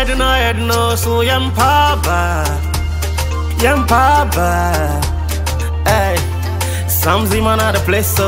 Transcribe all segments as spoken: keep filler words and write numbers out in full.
head no head no so yam paba yam paba hey Sam Dzima na the place so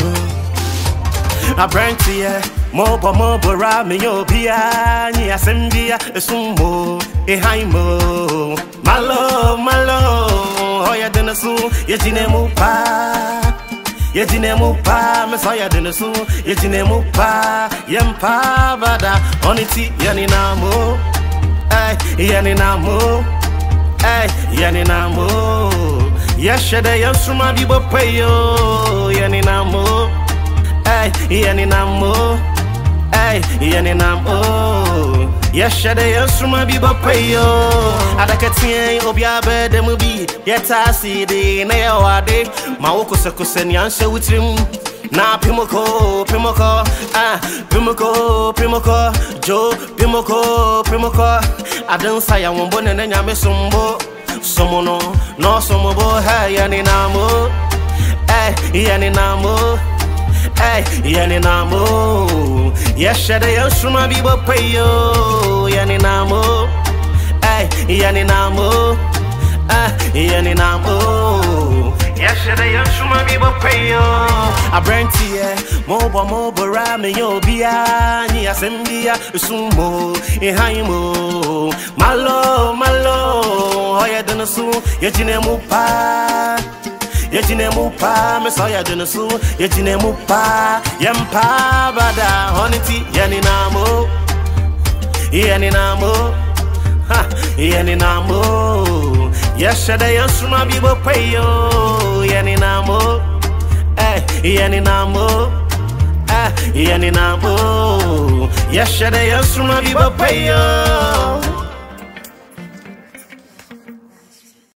I brand to ya Mobo mobo ra me yo bia ni asembia esumbo e haimo malo malo hoya denasu ye jinemu pa ye jinemu pa me so ya denasu ye jinemu pa yempa bada oniti yani namo ay yani namo ay yani namo yeshede yasuma bibo payo yani namo ay yani namo ay yani namo yeshade yasuma bibo payo adakatien obia bede mu bi yeta sidi na yawade mawoko sekoseni anse witrim na pimoko pimoko ah pimoko pimoko jo pimoko pimoko adansa ya wombo ne nyame sombo somono no somobo ha yani namo ay yani namo ay yani namo yeshade yasuma bibo payo yani namo ay yani namo ah yani namo yeshade yasuma bibo payo abrenti ye mobo mobo ra me yo bia ni asembia sumo e haimo malo malo hoya denasu ye jinemu pa ye jinemu pa me so ya denasu ye jinemu pa yempa bada honiti yani namo yani namo ha yani namo yeshade yasuma bibo payo yani namo eh yani namo eh yani namo yeshade yasuma bibo payo